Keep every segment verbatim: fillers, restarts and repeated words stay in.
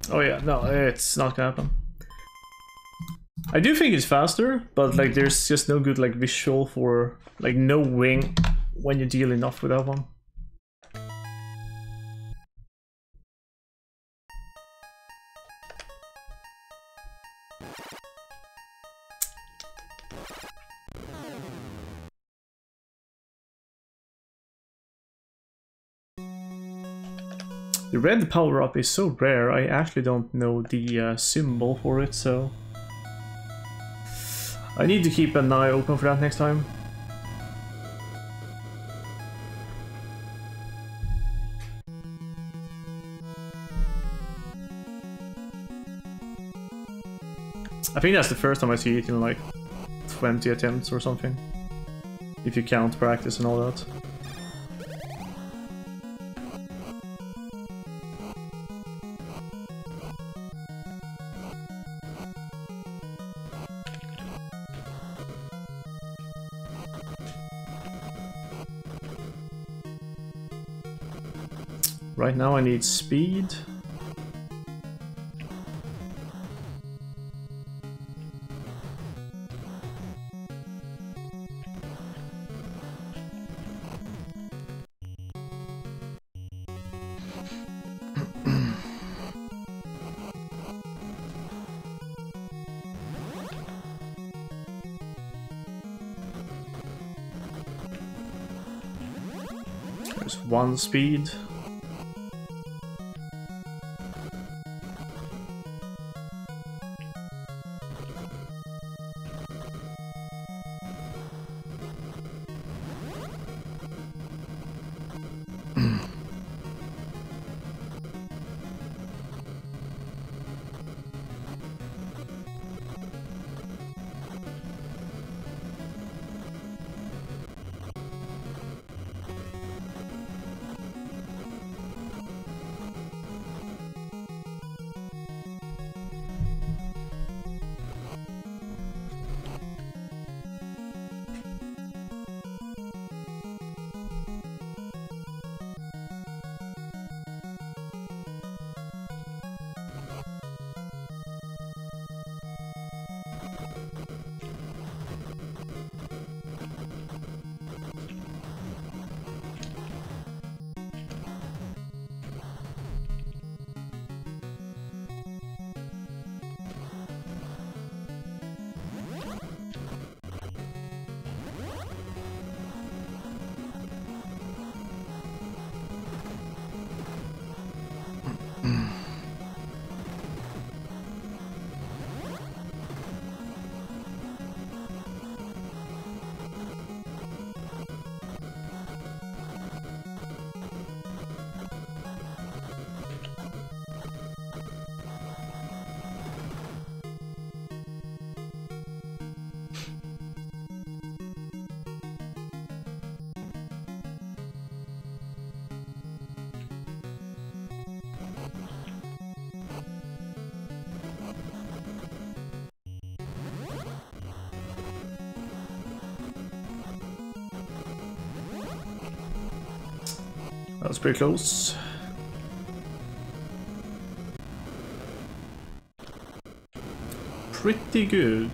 Oh yeah, no, it's not gonna happen. I do think it's faster, but like there's just no good like visual for like knowing when you deal enough with that one. The red power-up is so rare, I actually don't know the uh, symbol for it, so... I need to keep an eye open for that next time. I think that's the first time I see it in like twenty attempts or something. If you count practice and all that. Right now I need speed. There's one speed. That was pretty close. Pretty good.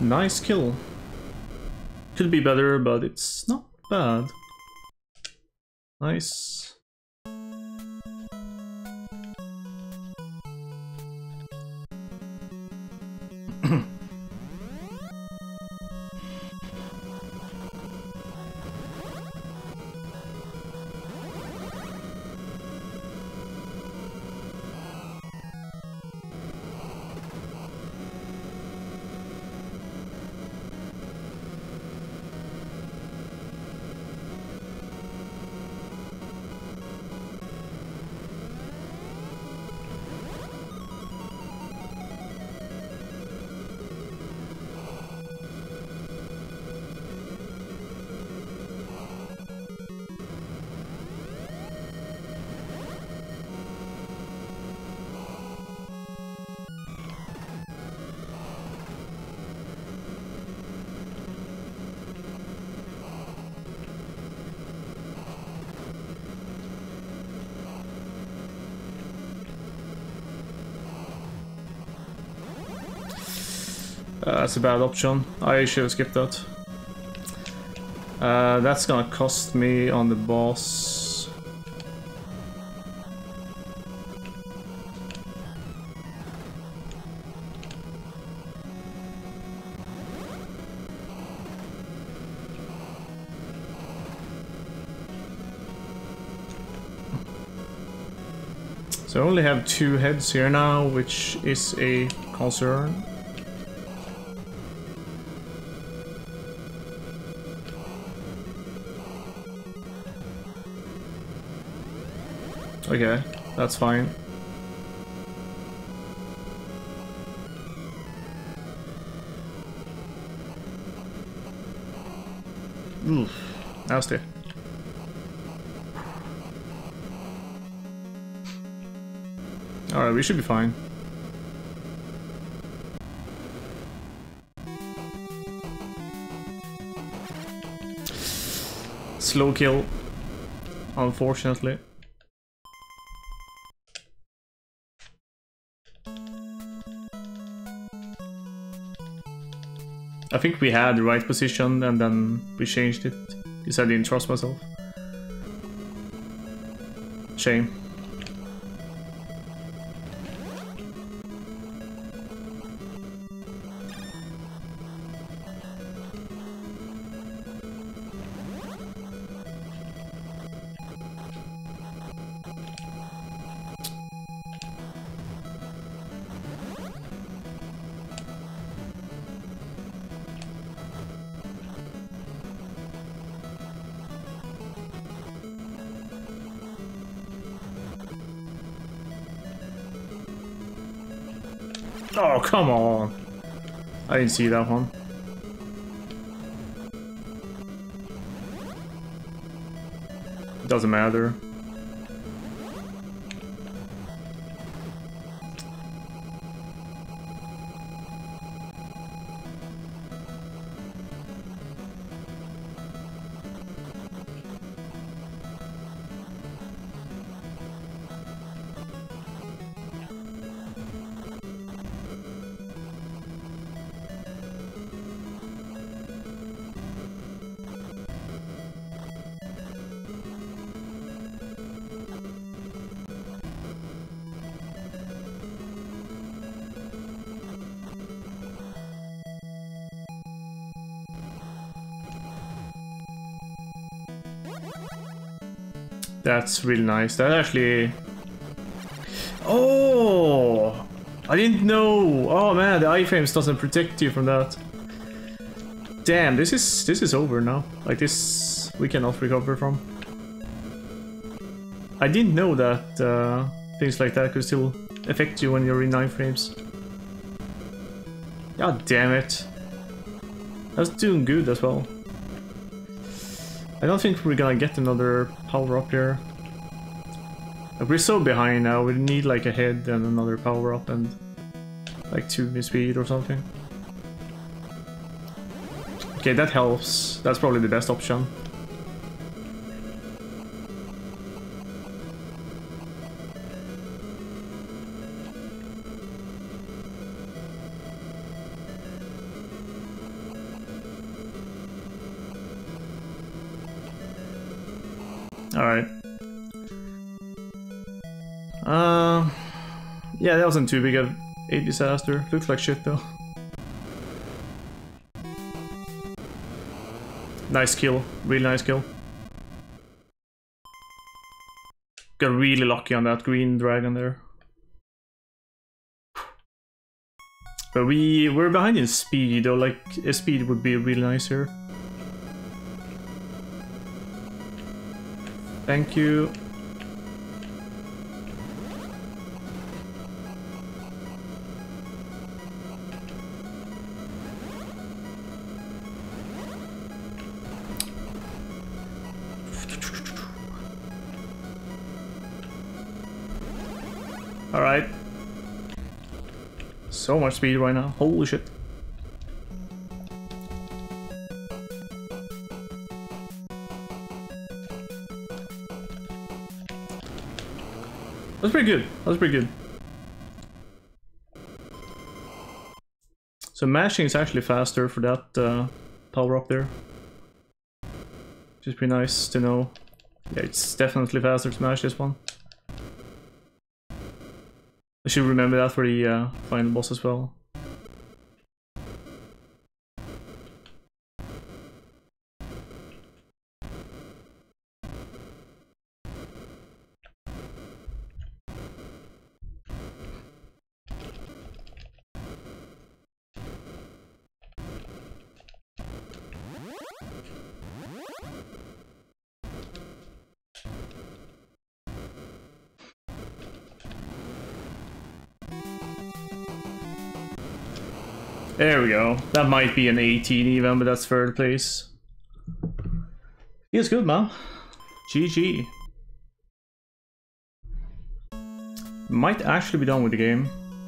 Nice kill. Could be better, but it's not bad. Nice. Uh, that's a bad option. I should have skipped that. Uh, that's gonna cost me on the boss. So I only have two heads here now, which is a concern. Okay, that's fine. Oof, nasty. Alright, we should be fine. Slow kill, unfortunately. I think we had the right position and then we changed it because I didn't trust myself. Shame. Oh, come on. I didn't see that one. Doesn't matter. That's really nice. That actually... Oh! I didn't know! Oh man, the iframes doesn't protect you from that. Damn, this is this is over now. Like this, we cannot recover from. I didn't know that uh, things like that could still affect you when you're in nine frames. God damn it. That's doing good as well. I don't think we're gonna get another power up here. Like, we're so behind now, we need like a head and another power up and like two in speed or something. Okay, that helps. That's probably the best option. Alright. Uh, yeah, that wasn't too big of a disaster. Looks like shit though. Nice kill. Really nice kill. Got really lucky on that green dragon there. But we, we're behind in speed, though, like, a speed would be really nice here. Thank you. Alright. So much speed right now. Holy shit. That's pretty good. That's pretty good. So mashing is actually faster for that uh, power up there. Which is pretty nice to know. Yeah, it's definitely faster to smash this one. I should remember that for the uh, final boss as well. There we go. That might be an eighteen even, but that's third place. Feels good, man. G G. Might actually be done with the game.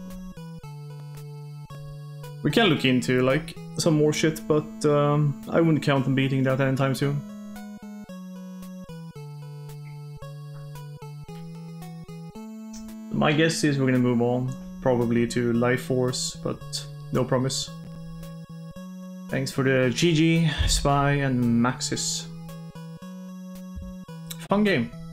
We can look into, like, some more shit, but um, I wouldn't count on beating that anytime soon. My guess is we're gonna move on, probably to Life Force, but no promise. Thanks for the G G, Spy, and Maxis. Fun game.